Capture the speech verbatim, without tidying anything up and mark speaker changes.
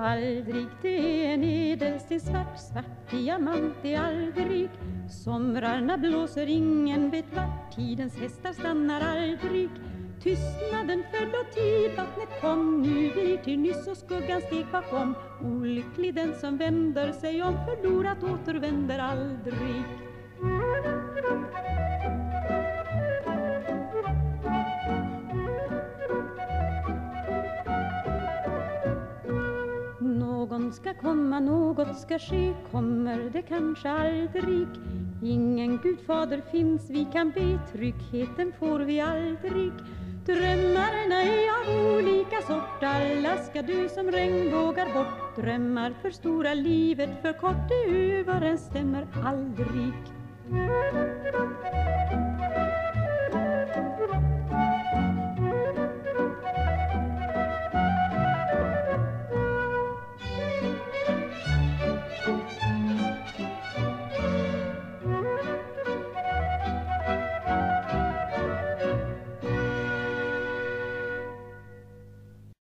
Speaker 1: Aldrig det är en ädelsten svart, svart diamant är aldrig. Somrarna blåser, ingen vet vart, tidens hästar stannar aldrig. Tystnaden föll och tidvattnet kom, nu blir till nyss och skuggan steg bakom. Olycklig den som vänder sig om, förlorat återvänder aldrig. Någon ska komma, något ska ske, kommer det kanske aldrig. Ingen gudfader finns, vi kan be, tryggheten får vi aldrig. Drömmarna är av olika sort, alla ska dö som regnbågar bort. Drömmar för stora, livet för kort, det överensstämmer aldrig.